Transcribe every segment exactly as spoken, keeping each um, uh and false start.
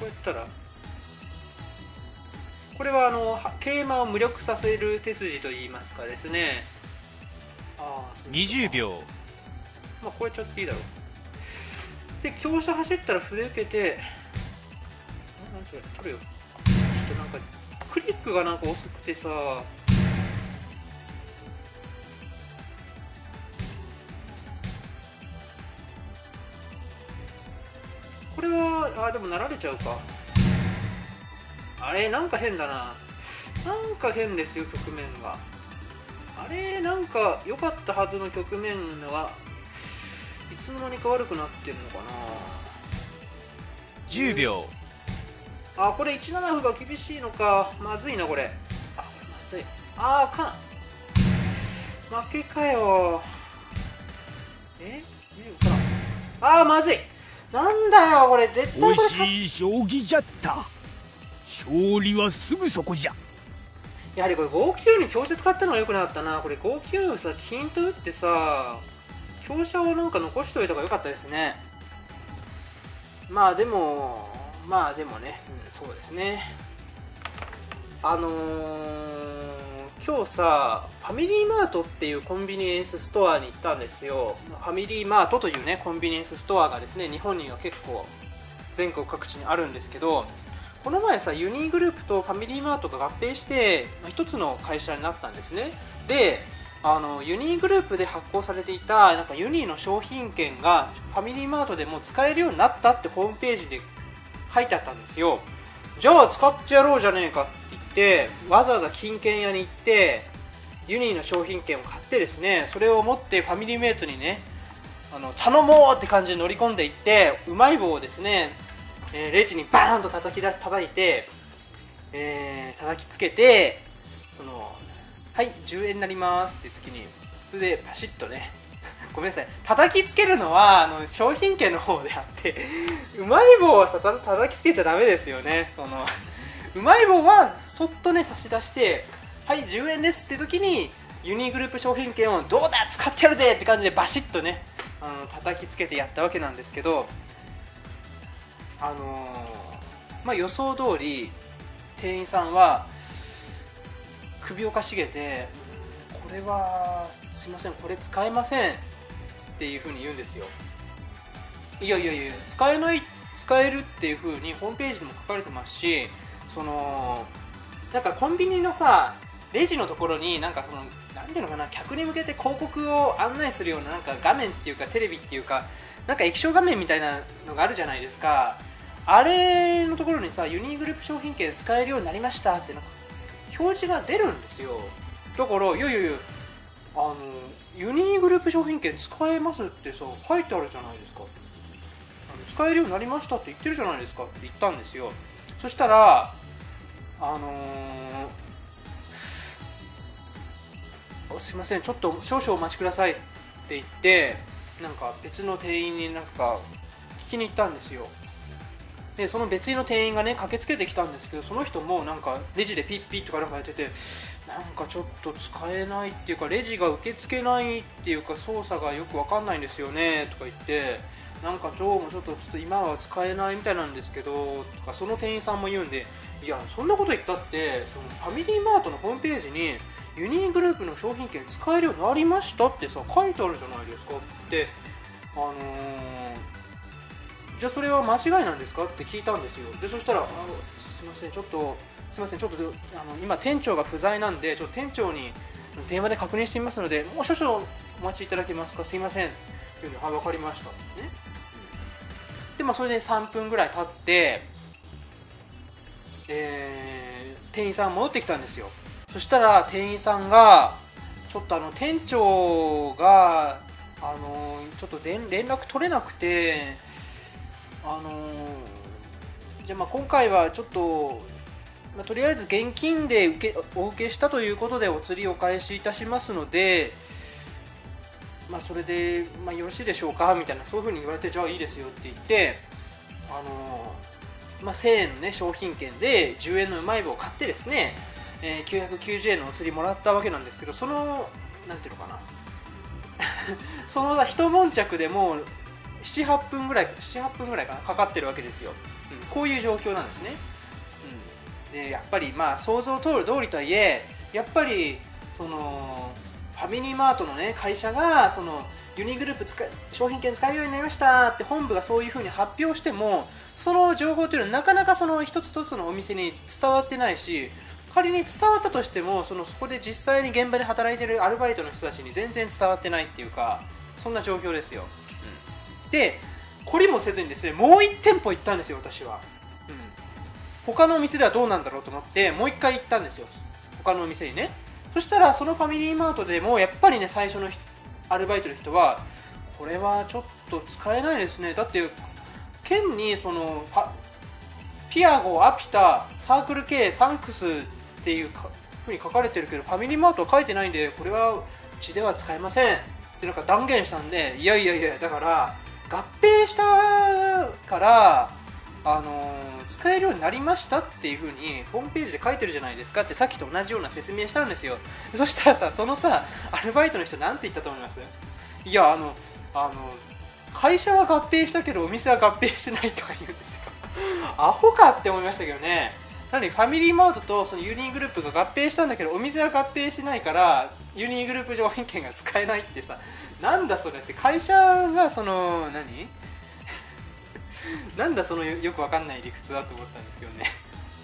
うやったらこれはあの桂馬を無力させる手筋といいますかですね。あにじゅうびょまあこうやっちゃっていいだろう。で香車走ったら歩で受けて、なんそれ取るよ。ちょっとなんかクリックがなんか遅くてさ、これはあでもなられちゃうか。あれなんか変だな。なんか変ですよ局面が。あれなんか良かったはずの局面はいつの間にか悪くなってるのかな。 じゅうびょう。 あこれいちなな歩が厳しいのか。まずいなこれ。あこれまずい。あーかん負けかよ。ええあーまずい。なんだよこれ絶対これ惜しい将棋じゃった。勝利はすぐそこじゃ。 やはりこれごきゅうに香車使ったのが良くなかったな。これごきゅうさ金と打ってさ香車をなんか残しといた方が良かったですね。まあでもまあでもね、うん、そうですね。あのー、今日さファミリーマートっていうコンビニエンスストアに行ったんですよ。ファミリーマートというねコンビニエンスストアがですね日本には結構全国各地にあるんですけど、この前さユニーグループとファミリーマートが合併して一つの会社になったんですね。であのユニーグループで発行されていたなんかユニーの商品券がファミリーマートでも使えるようになったってホームページで書いてあったんですよ。じゃあ使ってやろうじゃねえかって言ってわざわざ金券屋に行ってユニーの商品券を買ってですね、それを持ってファミリーメイトにねあの頼もうって感じで乗り込んでいって、うまい棒をですね、えー、レジにバーンと叩き出叩いて、えー、叩きつけてそのはいじゅうえんになりますっていう時にそれでパシッとねごめんなさい叩きつけるのはあの商品券の方であってうまい棒はさた叩きつけちゃダメですよね。そのうまい棒はそっとね差し出してはいじゅうえんですって時にユニーグループ商品券をどうだ使ってやるぜって感じでバシッとねあの叩きつけてやったわけなんですけど、あのー、まあ予想通り店員さんは首をかしげてこれはすいませんこれ使えませんっていう風に言うんですよ。いやいやいや使えない使えるっていう風にホームページにも書かれてますし、そのなんかコンビニのさレジのところになんかそのなんていうのかな客に向けて広告を案内するようななんか画面っていうかテレビっていうかなんか液晶画面みたいなのがあるじゃないですか。あれのところにさユニーグループ商品券使えるようになりましたってなんか表示が出るんですよ。だからいやいやいやあのユニーグループ商品券使えますってさ書いてあるじゃないですか。あの使えるようになりましたって言ってるじゃないですかって言ったんですよ。そしたらあのー、すいませんちょっと少々お待ちくださいって言ってなんか別の店員になんか聞きに行ったんですよ。でその別の店員がね駆けつけてきたんですけど、その人もなんかレジでピッピッとかなんかやっててなんかちょっと使えないっていうかレジが受け付けないっていうか操作がよくわかんないんですよねとか言って、なんかジョーもちょっとちょっと今は使えないみたいなんですけどとかその店員さんも言うんで、いやそんなこと言ったってそのファミリーマートのホームページにユニーグループの商品券使えるようになりましたってさ書いてあるじゃないですかって、あのー、じゃあそれは間違いなんですかって聞いたんですよ。でそしたらあすいませんちょっとすみませんちょっとあの今店長が不在なんでちょっと店長に電話で確認してみますのでもう少々お待ちいただけますかすいませんっていうのは分かりましたね。でまあそれでさんぷんぐらい経って、えー、店員さん戻ってきたんですよ。そしたら店員さんがちょっとあの店長があのちょっと連絡取れなくてあのじゃあまあ今回はちょっとまあ、とりあえず現金で受けお受けしたということでお釣りお返しいたしますので、まあ、それで、まあ、よろしいでしょうかみたいなそういうふうに言われてじゃあいいですよって言って、あのまあ、せんえんの、ね、商品券でじゅうえんのうまい棒を買ってですね、えー、きゅうひゃくきゅうじゅうえんのお釣りもらったわけなんですけど、そのなんていうのかなその一悶着でもうななはっぷんぐらいななはっぷんぐらいかなかかってるわけですよ。 うん、こういう状況なんですね、うん、でやっぱりまあ想像通る通りとはいえ、やっぱりそのファミリーマートの、ね、会社がそのユニグループ使商品券使えるようになりましたって本部がそういうふうに発表しても、その情報というのはなかなかその一つ一つのお店に伝わってないし、仮に伝わったとしても そのそこで実際に現場で働いているアルバイトの人たちに全然伝わってないっていうか、そんな状況ですよ、うん、で懲りもせずにですね、もういち店舗行ったんですよ私は、うん、他のお店ではどうなんだろうと思ってもういっかい行ったんですよ、他のお店にね。そしたらそのファミリーマートでもやっぱりね、最初のアルバイトの人はこれはちょっと使えないですね、だって県にそのピアゴ、アピタ、サークル K、サンクスっていうふうに書かれてるけど、ファミリーマートは書いてないんで、これはうちでは使えませんってなんか断言したんで、いやいやいや、だから合併したからあのー、使えるようになりましたっていうふうにホームページで書いてるじゃないですかってさっきと同じような説明したんですよ。そしたらさ、そのさアルバイトの人なんて言ったと思います？いや、あのあの会社は合併したけどお店は合併してないとか言うんですよアホかって思いましたけどね。なのにファミリーマートとそのユニーグループが合併したんだけどお店は合併しないからユニーグループ商品券が使えないってさ、なんだそれって。会社がその何なんだその よ, よくわかんない理屈だと思ったんですけどね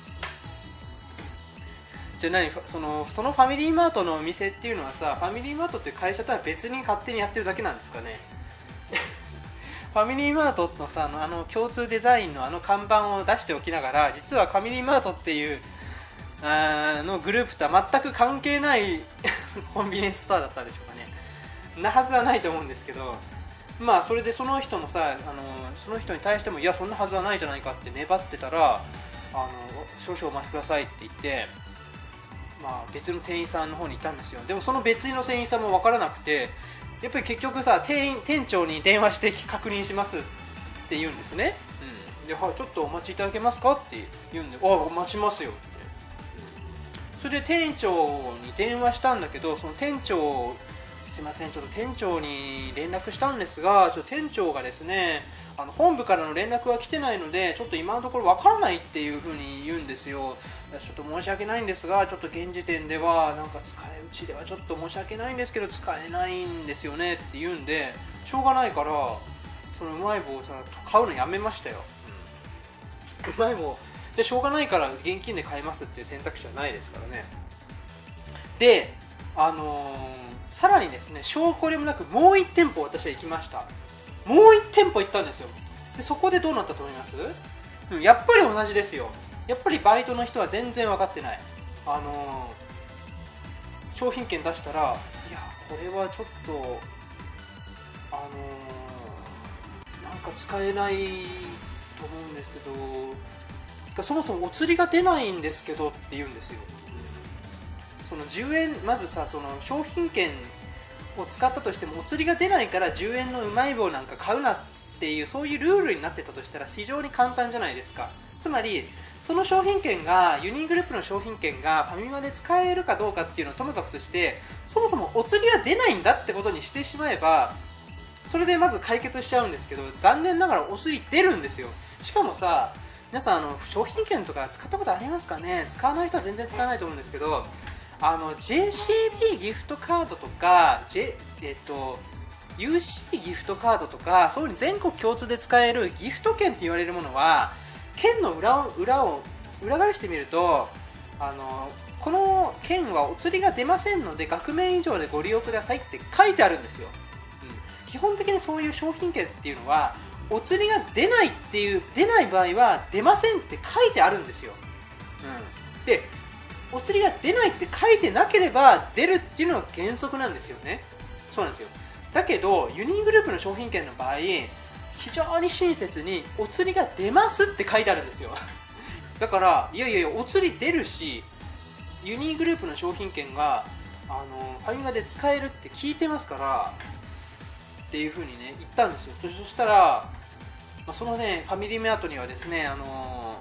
じゃあ何そのそのファミリーマートのお店っていうのはさ、ファミリーマートっていう会社とは別に勝手にやってるだけなんですかねファミリーマートのさ、あの、あの共通デザインのあの看板を出しておきながら、実はファミリーマートっていうあのグループとは全く関係ないコンビニエンスストアだったでしょうかね。なはずはないと思うんですけど、まあそれでその人もさ、あのその人に対してもいやそんなはずはないじゃないかって粘ってたら、あの少々お待ちくださいって言って、まあ、別の店員さんの方に行ったんですよ。でもその別の店員さんも分からなくて、やっぱり結局さ、店員店長に電話して確認しますって言うんですね、うん、ではちょっとお待ちいただけますかって言うんで、あ、待ちますよって、うん、それで店長に電話したんだけど、その店長、すいません、ちょっと店長に連絡したんですが、ちょっと店長がですね、あの本部からの連絡が来てないのでちょっと今のところわからないっていう風に言うんですよ。ちょっと申し訳ないんですが、ちょっと現時点ではなんか使えうちではちょっと申し訳ないんですけど使えないんですよねって言うんで、しょうがないからそのうまい棒をさ買うのやめましたよ、うん、うまい棒でしょうがないから現金で買いますっていう選択肢はないですからね。で、あのーさらにですね、証拠でもなくもういち店舗私は行きました。もういち店舗行ったんですよ。でそこでどうなったと思います？うん、やっぱり同じですよ。やっぱりバイトの人は全然分かってない。あのー、商品券出したら、いやこれはちょっとあのー、なんか使えないと思うんですけど、そもそもお釣りが出ないんですけどって言うんですよ。そのじゅうえん、まずさ、その商品券を使ったとしてもお釣りが出ないからじゅうえんのうまい棒なんか買うなっていう、そういうルールになってたとしたら非常に簡単じゃないですか。つまりその商品券が、ユニーグループの商品券がファミマで使えるかどうかっていうのはともかくとして、そもそもお釣りが出ないんだってことにしてしまえばそれでまず解決しちゃうんですけど、残念ながらお釣り出るんですよ。しかもさ、皆さんあの商品券とか使ったことありますかね。使わない人は全然使わないと思うんですけど、あの ジェーシービー ギフトカードとか、J えっと、ユーシー ギフトカードとか、そういう全国共通で使えるギフト券って言われるものは、券の裏を 裏を裏返してみると、あのこの券はお釣りが出ませんので額面以上でご利用くださいって書いてあるんですよ、うん、基本的にそういう商品券っていうのはお釣りが出ないっていう、出ない場合は出ませんって書いてあるんですよ、うん、でお釣りが出ないって書いてなければ出るっていうのが原則なんですよね。そうなんですよ。だけどユニーグループの商品券の場合、非常に親切にお釣りが出ますって書いてあるんですよ。だからいやいやいや、お釣り出るし、ユニーグループの商品券があのファミマで使えるって聞いてますからっていう風にね言ったんですよ。そしたら、まあ、そのねファミリーマートにはですね、あの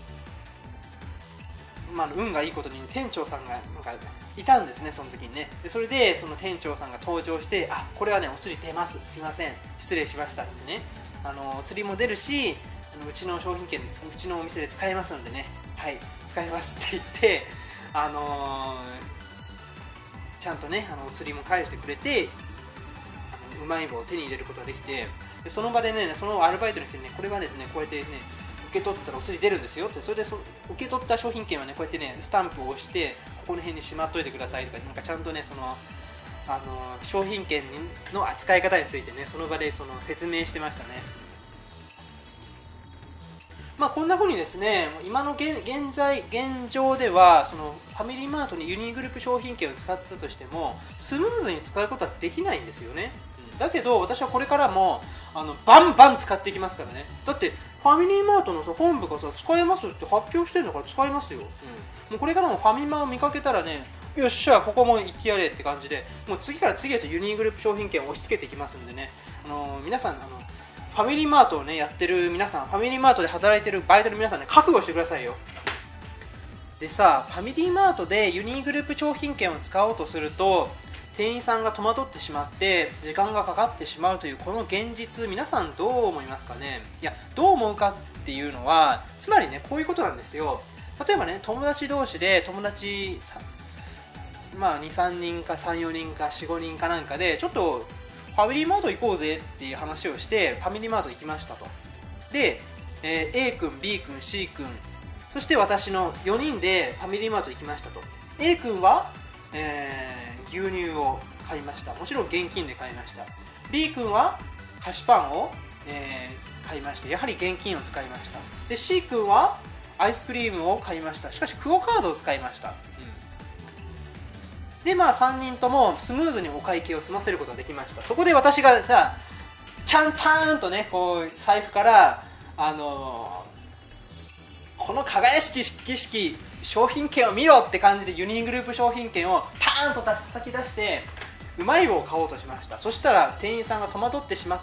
まあ、運がいいことに店長さんがなんかいたんですね、その時にね。でそれでその店長さんが登場して、あ、これはねお釣り出ます、すいません失礼しましたってね、あの釣りも出るしあのうちの商品券、うちのお店で使えますのでね、はい、使いますって言って、あのー、ちゃんとね、あのお釣りも返してくれて、あのうまい棒を手に入れることができて、でその場でね、そのアルバイトの人にね、これはですね、こうやってね、受け取ったらお釣り出るんですよって、それでそ受け取った商品券はね、こうやってね、スタンプを押して、ここの辺にしまっといてくださいとか、なんかちゃんとね、その、あの商品券の扱い方についてね、その場でその説明してましたね。まあこんな風にですね、今の 現, 現在現状ではそのファミリーマートにユニーグループ商品券を使ったとしてもスムーズに使うことはできないんですよね。だけど私はこれからもあのバンバン使っていきますからね。だってファミリーマートのさ本部がさ使えますって発表してるんだから使いますよ、うん、もうこれからもファミマを見かけたらね、よっしゃここも行きやれって感じで、もう次から次へとユニーグループ商品券を押し付けていきますんでね、あのー、皆さんあのファミリーマートをねやってる皆さん、ファミリーマートで働いてるバイトの皆さんね、覚悟してくださいよ。でさ、ファミリーマートでユニーグループ商品券を使おうとすると店員さんが戸惑ってしまって時間がかかってしまうというこの現実、皆さんどう思いますかね。いや、どう思うかっていうのはつまりね、こういうことなんですよ。例えばね、友達同士で友達まあにさんにんかさんよにんかよんごにんかなんかでちょっとファミリーマート行こうぜっていう話をしてファミリーマート行きましたと。で、えー、A 君 B 君 C 君そして私のよにんでファミリーマート行きましたと。 A 君は、えー、牛乳を買いました。もちろん現金で買いました。 B 君は菓子パンを、えー、買いまして、やはり現金を使いました。で C 君はアイスクリームを買いました。しかしクオ・カードを使いました。でまあさんにんともスムーズにお会計を済ませることができました。そこで私がさ、ちゃんパーンとね、こう財布からあのー、この輝しき儀式商品券を見ろって感じでユニーグループ商品券をパーンと叩き出してうまい棒を買おうとしました。そしたら店員さんが戸惑ってしまって、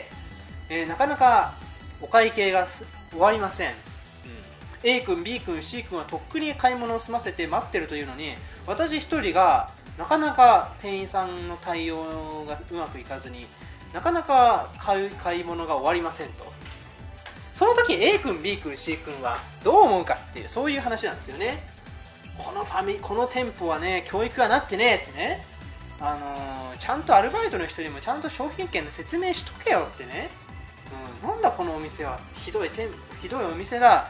えー、なかなかお会計が終わりません。A 君 B 君 C 君はとっくに買い物を済ませて待ってるというのに、私一人がなかなか店員さんの対応がうまくいかずになかなか買い、買い物が終わりませんと。その時 A 君 B 君 C 君はどう思うかっていう、そういう話なんですよね。このファミこの店舗はね、教育がなってねってね、あのー、ちゃんとアルバイトの人にもちゃんと商品券の説明しとけよってね、うん、なんだこのお店はひどい店ひどいお店だ、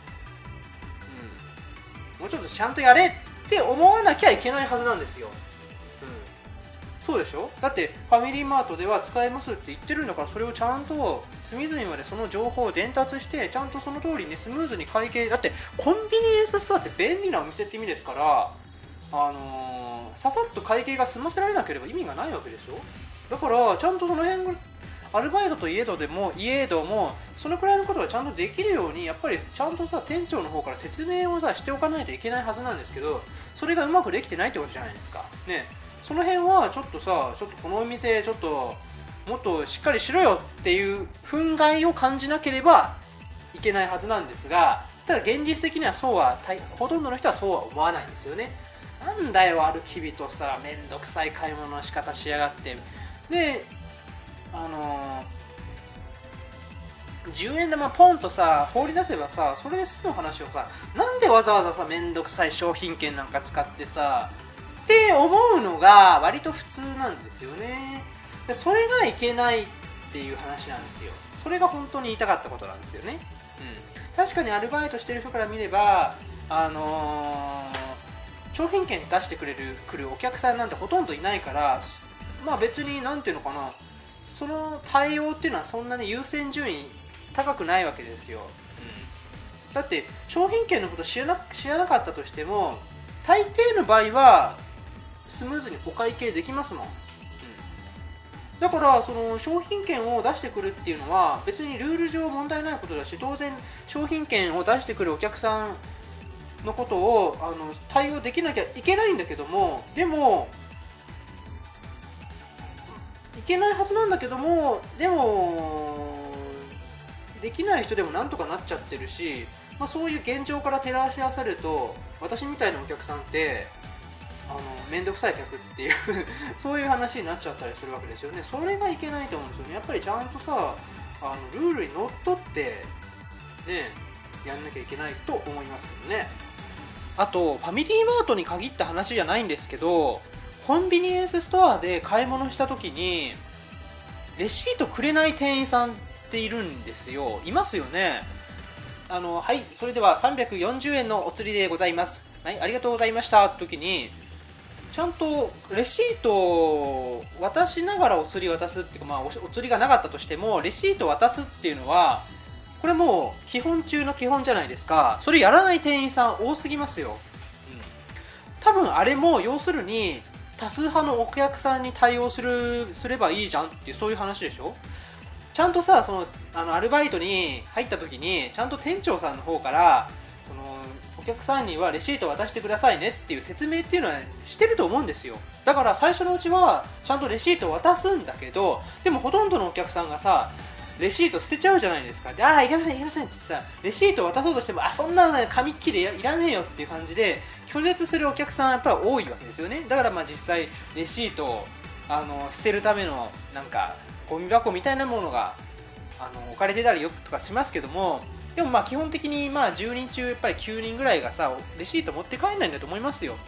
もうちょっとちゃんとやれって思わなきゃいけないはずなんですよ、うん、そうでしょ。だってファミリーマートでは使えますって言ってるんだから、それをちゃんと隅々までその情報を伝達してちゃんとその通りにスムーズに会計、だってコンビニエンスストアって便利なお店って意味ですから、あのー、ささっと会計が済ませられなければ意味がないわけでしょ。だからちゃんとその辺アルバイトといえどでもいえどもそのくらいのことがちゃんとできるように、やっぱりちゃんとさ店長の方から説明をさしておかないといけないはずなんですけど、それがうまくできてないってことじゃないですかね。その辺はちょっとさ、ちょっとこのお店ちょっともっとしっかりしろよっていう憤慨を感じなければいけないはずなんですが、ただ現実的にはそうはほとんどの人はそうは思わないんですよね。なんだよ歩き人さ、めんどくさい買い物の仕方しやがって。であのー、じゅうえん玉ポンとさ放り出せばさ、それで済む話をさ、なんでわざわざさめんどくさい商品券なんか使ってさって思うのが割と普通なんですよね。でそれがいけないっていう話なんですよ。それが本当に言いたかったことなんですよね、うん、確かにアルバイトしてる人から見れば、あのー、商品券出してくれる来るお客さんなんてほとんどいないから、まあ別になんていうのかな、その対応っていうのはそんなに優先順位高くないわけですよ、うん、だって商品券のこと知らな、知らなかったとしても大抵の場合はスムーズにお会計できますもん、うん、だからその商品券を出してくるっていうのは別にルール上問題ないことだし、当然商品券を出してくるお客さんのことをあの対応できなきゃいけないんだけども、でもいけないはずなんだけども、でもできない人でもなんとかなっちゃってるし、まあ、そういう現状から照らし合わせると私みたいなお客さんってあの面倒くさい客っていうそういう話になっちゃったりするわけですよね。それがいけないと思うんですよね。やっぱりちゃんとさ、あのルールにのっとってねやんなきゃいけないと思いますけどね。あとファミリーマートに限った話じゃないんですけど、コンビニエンスストアで買い物した時にレシートくれない店員さんっているんですよ。いますよね。あのはい、それではさんびゃくよんじゅうえんのお釣りでございます、はい、ありがとうございましたって時にちゃんとレシートを渡しながらお釣り渡すっていうか、まあ、お釣りがなかったとしてもレシート渡すっていうのはこれもう基本中の基本じゃないですか。それやらない店員さん多すぎますよ、うん、多分あれも要するに多数派のお客さんに対応するすればいいじゃんっていうそういう話でしょ。ちゃんとさ、そのあのアルバイトに入った時にちゃんと店長さんの方からそのお客さんにはレシート渡してくださいねっていう説明っていうのはしてると思うんですよ。だから最初のうちはちゃんとレシートを渡すんだけど、でもほとんどのお客さんがさレシート捨てちゃうじゃないですか。で、ああいりませんいりませんってさレシート渡そうとしても、あそんなのね紙っきりいらねえよっていう感じで拒絶するお客さんやっぱり多いわけですよね。だからまあ実際レシートをあの捨てるためのなんかゴミ箱みたいなものがあの置かれてたりよとかしますけども、でもまあ基本的にまあじゅうにん中やっぱりきゅうにんぐらいがさレシート持って帰んないんだと思いますよ、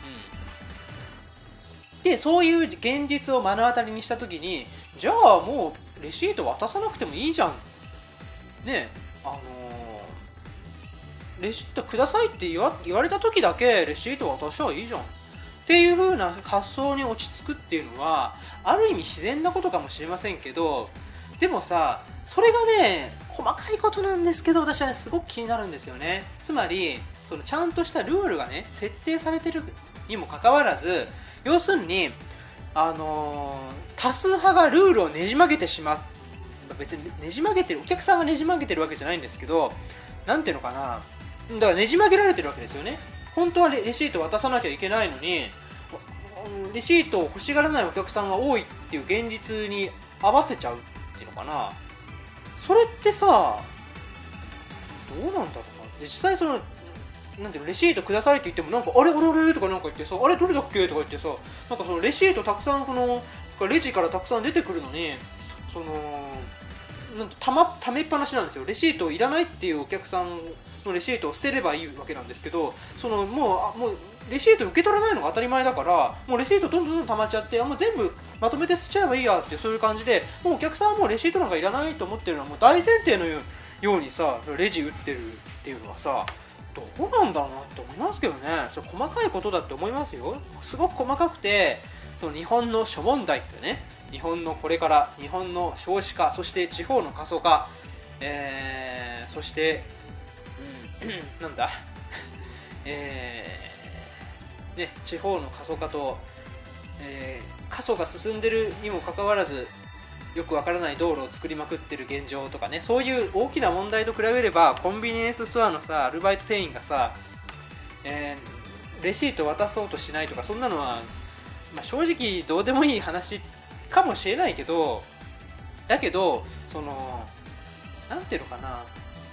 うん、でそういう現実を目の当たりにした時に、じゃあもうレシート渡さなくてもいいじゃんね、あのー、レシートくださいって言わ、言われた時だけレシート渡したらいいじゃんっていう風な発想に落ち着くっていうのはある意味自然なことかもしれませんけど、でもさそれがね細かいことなんですけど私は、ね、すごく気になるんですよね。つまりそのちゃんとしたルールがね設定されてるにもかかわらず、要するにあのー、多数派がルールをねじ曲げてしまう、別にねじ曲げてるお客さんがねじ曲げてるわけじゃないんですけど、なんていうのかな、だからねじ曲げられてるわけですよね。本当は レ, レシート渡さなきゃいけないのにレシートを欲しがらないお客さんが多いっていう現実に合わせちゃうっていうのかな。それってさどうなんだろうな。実際そのなんていうのレシートくださいって言ってもなんかあれあれあれとかなんか言ってさ、あれどれだっけとか言ってさ、なんかそのレシートたくさんこのレジからたくさん出てくるのにそのなんとたまためっぱなしなんですよ。レシートいらないっていうお客さんのレシートを捨てればいいわけなんですけど、そのもうもうレシート受け取らないのが当たり前だから、もうレシートどんどんどんどん溜まっちゃって、もう全部まとめて捨てちゃえばいいやってそういう感じで、もうお客さんはもうレシートなんかいらないと思ってるのはもう大前提のようにさレジ打ってるっていうのはさどうなんだろうなって思いますけどね。それ細かいことだって思いますよ。すごく細かくて、その日本の諸問題ってね、日本のこれから日本の少子化、そして地方の過疎化、えー、そして、うん、なんだ、えーね、地方の過疎化と、えー、過疎が進んでるにもかかわらずよくわからない道路を作りまくってる現状とかね、そういう大きな問題と比べればコンビニエンスストアのさアルバイト店員がさ、えー、レシート渡そうとしないとか、そんなのは、まあ、正直どうでもいい話かもしれないけど、だけどそのなんていうのかな、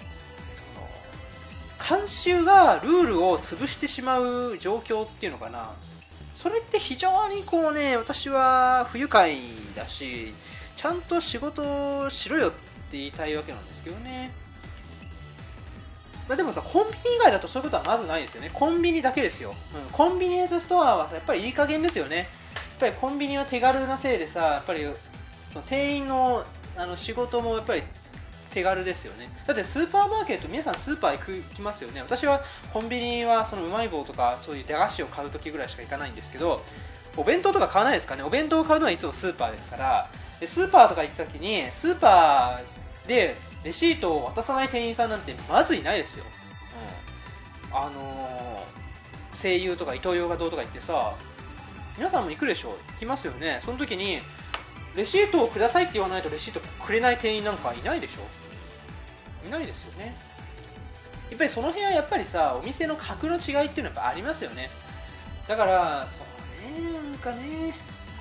その慣習がルールを潰してしまう状況っていうのかな、それって非常にこうね私は不愉快だし、ちゃんと仕事をしろよって言いたいわけなんですけどね。まあ、でもさコンビニ以外だとそういうことはまずないですよね。コンビニだけですよ、うん、コンビニエンスストアはやっぱりいい加減ですよね。やっぱりコンビニは手軽なせいでさ、やっぱりその店員の、あの仕事もやっぱり手軽ですよね。だってスーパーマーケット皆さんスーパー行く行きますよね。私はコンビニはそのうまい棒とかそういう駄菓子を買う時ぐらいしか行かないんですけど、お弁当とか買わないですかね。お弁当を買うのはいつもスーパーですから、でスーパーとか行った時にスーパーでレシートを渡さない店員さんなんてまずいないですよ、うん、あのー、西友とかイトーヨーカドーとか行ってさ皆さんも行くでしょ、行きますよね。その時にレシートをくださいって言わないとレシートくれない店員なんかいないでしょ、いないですよね。やっぱりその辺はやっぱりさお店の格の違いっていうのはやっぱありますよね。だからそうね、なんかね、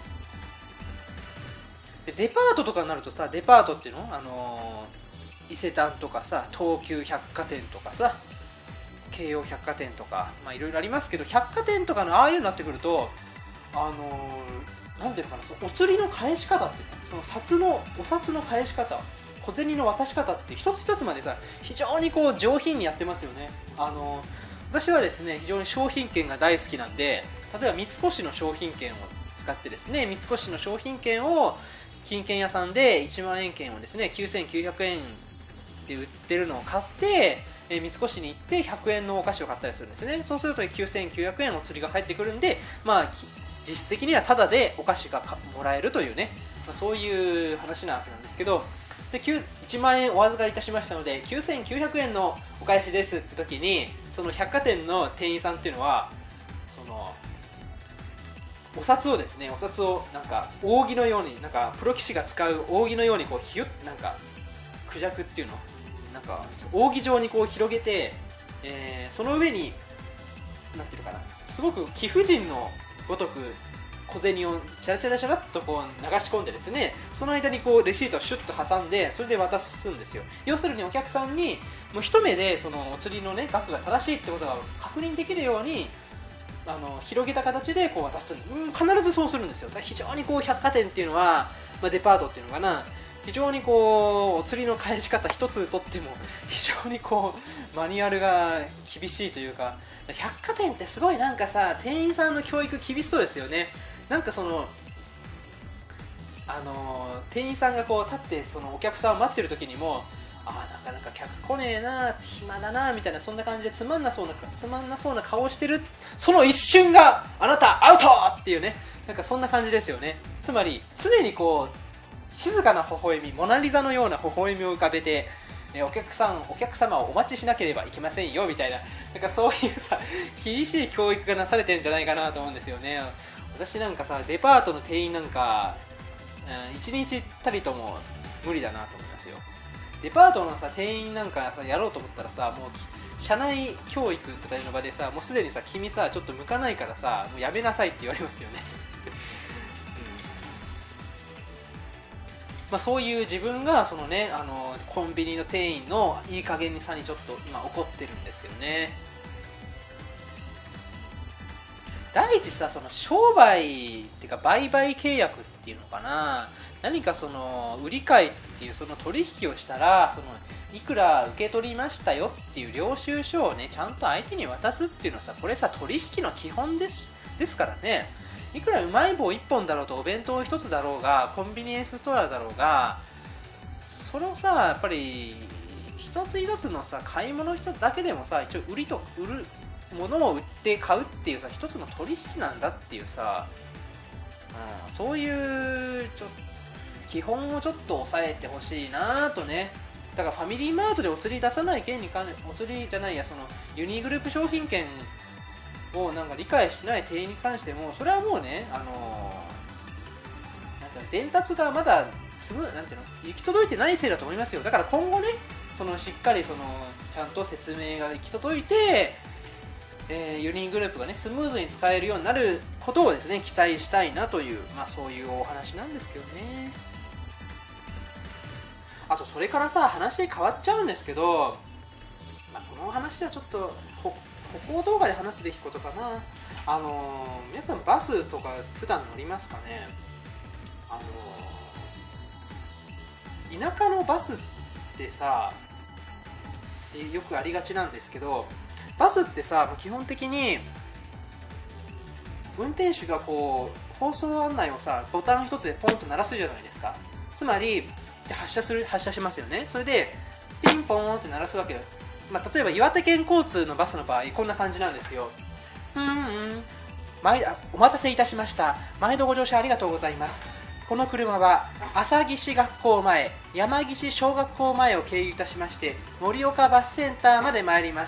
でデパートとかになるとさ、デパートっていうの、あのー、伊勢丹とかさ東急百貨店とかさ京王百貨店とか、まあいろいろありますけど、百貨店とかのああいうのになってくると、あのー、なんていうのかな、そのお釣りの返し方っていうの、その札のお札の返し方、 小銭の渡し方って一つ一つまでさ非常にこう上品にやってますよね。あの私はですね非常に商品券が大好きなんで、例えば三越の商品券を使ってですね、三越の商品券を金券屋さんでいちまんえん券をですねきゅうせんきゅうひゃくえんで売ってるのを買って、えー、三越に行ってひゃくえんのお菓子を買ったりするんですね。そうするときゅうせんきゅうひゃくえんお釣りが返ってくるんで、まあ実質的にはタダでお菓子がもらえるというね、まあ、そういう話なわけなんですけど、でいちまんえんお預かりいたしましたのできゅうせんきゅうひゃくえんのお返しですって時に、その百貨店の店員さんっていうのはそのお札をですねお札をなんか扇のように、なんかプロ棋士が使う扇のようにこうヒュッ、なんかクジャクっていうのなんか扇状にこう広げて、えー、その上になんていうのかな、すごく貴婦人のごとく小銭をチャラチャラチャラっとこう流し込んでですね、その間にこうレシートをシュッと挟んでそれで渡すんですよ。要するにお客さんにもう一目でそのお釣りのね額が正しいってことが確認できるようにあの広げた形でこう渡す、うん、必ずそうするんですよ。非常にこう百貨店っていうのは、まあ、デパートっていうのかな、非常にこうお釣りの返し方一つとっても非常にこうマニュアルが厳しいというか、百貨店ってすごいなんかさ店員さんの教育厳しそうですよね。なんかそのあの店員さんがこう立ってそのお客さんを待ってる時にも、ああなかなか客来ねえな、暇だなみたいな、そんな感じでつまんなそうなつまんなそうな顔をしてる、その一瞬があなたアウトっていうね、なんかそんな感じですよね。つまり常にこう静かな微笑み、モナリザのような微笑みを浮かべて、えお客さんお客様をお待ちしなければいけませんよみたいな、なんかそういうさ厳しい教育がなされてるんじゃないかなと思うんですよね。私なんかさデパートの店員なんか、うん、いちにちたりとも無理だなと思いますよ。デパートのさ店員なんかさやろうと思ったらさ、もう社内教育とかいうの場でさ、もうすでにさ君さちょっと向かないからさもうやめなさいって言われますよね、うんまあ、そういう自分がそのねあのコンビニの店員のいい加減にさにちょっと今怒ってるんですけどね。第一さ、その商売っていうか売買契約っていうのかな、何かその売り買いっていうその取引をしたら、そのいくら受け取りましたよっていう領収書をねちゃんと相手に渡すっていうのはさ、これさ取引の基本ですですからね。いくらうまい棒いっぽんだろうとお弁当ひとつだろうがコンビニエンスストアだろうが、それをさやっぱり一つ一つのさ買い物一つだけでもさ、一応売りと売る物を売って買うっていうさ一つの取引なんだっていうさ、うん、そういうちょ基本をちょっと抑えてほしいなとね。だからファミリーマートでお釣り出さない件に関お釣りじゃないやそのユニグループ商品券をなんか理解してない店員に関しても、それはもうねあのー、なんていうの伝達がまだすぐなんていうの行き届いてないせいだと思いますよ。だから今後ねそのしっかりそのちゃんと説明が行き届いて、えー、ユニグループがねスムーズに使えるようになることをですね期待したいなという、まあ、そういうお話なんですけどね。あとそれからさ話変わっちゃうんですけど、まあ、この話はちょっと歩行動画で話すべきことかな。あのー、皆さんバスとか普段乗りますかね。あのー、田舎のバスってさよくありがちなんですけど、バスってさ基本的に運転手がこう放送案内をさボタン一つでポンと鳴らすじゃないですか。つまり発車する発車しますよね。それでピンポンって鳴らすわけよ。まあ、例えば岩手県交通のバスの場合こんな感じなんですよ。うんうん毎お待たせいたしました。毎度ご乗車ありがとうございます。この車は朝岸学校前、山岸小学校前を経由いたしまして盛岡バスセンターまで参ります。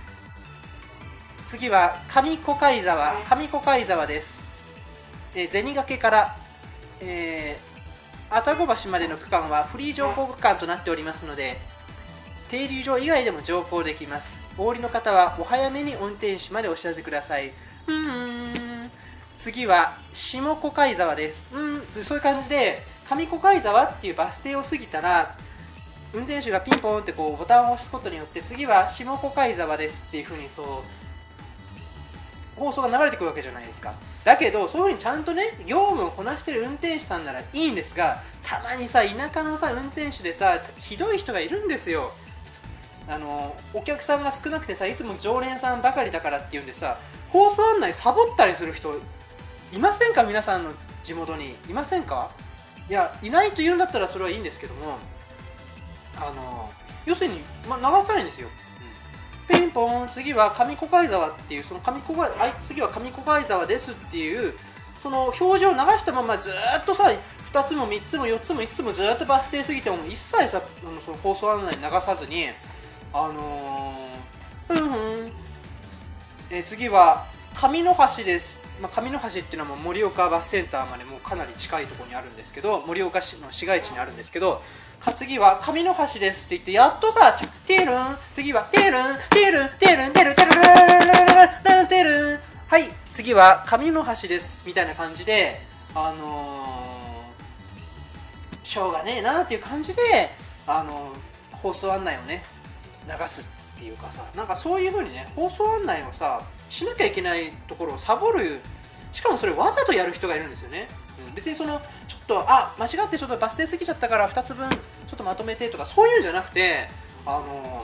次は上小貝沢上小貝沢です。えー、銭掛から、えー愛宕橋までの区間はフリー乗降区間となっておりますので、停留所以外でも乗降できます。お降りの方はお早めに運転手までお知らせください。うーん次は下小貝沢です。うんそういう感じで上小貝沢っていうバス停を過ぎたら運転手がピンポンってこうボタンを押すことによって次は下小貝沢ですっていう風にそう放送が流れてくるわけじゃないですか。だけどそういう風にちゃんとね業務をこなしてる運転手さんならいいんですが、たまにさ田舎のさ運転手でさひどい人がいるんですよ。あのお客さんが少なくてさいつも常連さんばかりだからっていうんでさ放送案内サボったりする人いませんか？皆さんの地元にいませんか？いやいないと言うんだったらそれはいいんですけども、あの要するに、ま、流さないんですよ。ピンポン、次は上小貝沢っていう、その上小貝、あ、次は上小貝沢ですっていうその表示を流したままずーっとさふたつもみっつもよっつもいつつもずーっとバス停過ぎても一切さその放送案内流さずに、あのー、ふんふん、えー、次は上の橋です、まあ、上の橋っていうのはもう盛岡バスセンターまでもうかなり近いところにあるんですけど、盛岡市の市街地にあるんですけど、次は上の橋ですって言ってやっとさテールン、次はテールンテールンテールンテールンテールンテールンテールン、はい次は上の橋ですみたいな感じで、あのー、しょうがねえなっていう感じで、あのー、放送案内をね流すっていうかさ、なんかそういう風にね放送案内をさしなきゃいけないところをサボる、しかもそれわざとやる人がいるんですよね。別にそのちょっとあ間違ってちょっとバス停過ぎちゃったからふたつぶんちょっとまとめてとかそういうんじゃなくて、あのも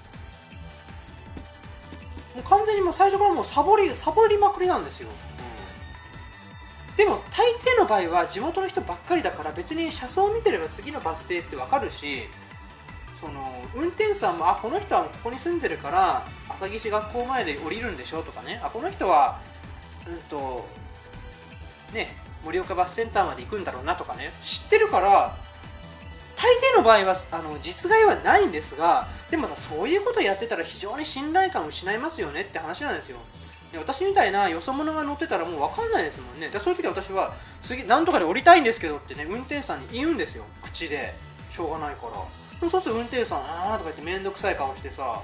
う完全にもう最初からもうサボりサボりまくりなんですよ、うん、でも大抵の場合は地元の人ばっかりだから別に車窓を見てれば次のバス停ってわかるし、その運転手さんもあこの人はここに住んでるから朝岸学校前で降りるんでしょとかね、あこの人はうんとね盛岡バスセンターまで行くんだろうなとかね知ってるから、大抵の場合はあの実害はないんですが、でもさそういうことをやってたら非常に信頼感を失いますよねって話なんですよ。で私みたいなよそ者が乗ってたらもう分かんないですもんね。でそういう時は私は次なんとかで降りたいんですけどってね運転手さんに言うんですよ、口で。しょうがないから。そうすると運転手さんあーとか言って面倒くさい顔してさ、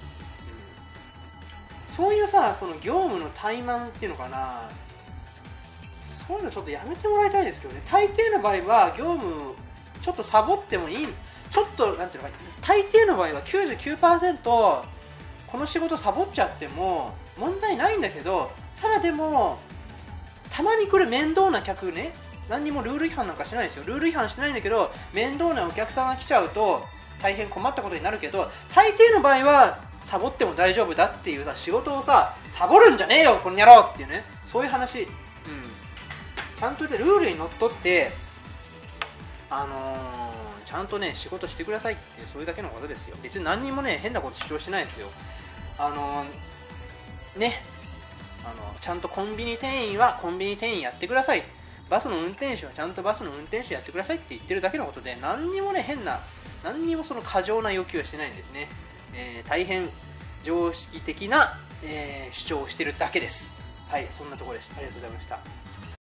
うん、そういうさその業務の怠慢っていうのかな、そういうのちょっとやめてもらいたいですけどね。大抵の場合は業務ちょっとサボってもいい、ちょっとなんていうのか、大抵の場合は きゅうじゅうきゅうパーセント この仕事サボっちゃっても問題ないんだけど、ただでもたまに来る面倒な客ね、何にもルール違反なんかしないですよ。ルール違反してないんだけど面倒なお客さんが来ちゃうと大変困ったことになるけど、大抵の場合はサボっても大丈夫だっていうさ仕事をさサボるんじゃねえよこの野郎っていうね、そういう話、うん、ちゃんとルールにのっとってあのー、ちゃんとね仕事してくださいっていう、そういうだけのことですよ。別に何にもね変なこと主張してないですよ。あのー、ねあのちゃんとコンビニ店員はコンビニ店員やってください、バスの運転手はちゃんとバスの運転手やってくださいって言ってるだけのことで、何にもね変な何にもその過剰な要求はしてないんですね。えー、大変常識的な、えー、主張をしてるだけです。はい、そんなところでした。ありがとうございました。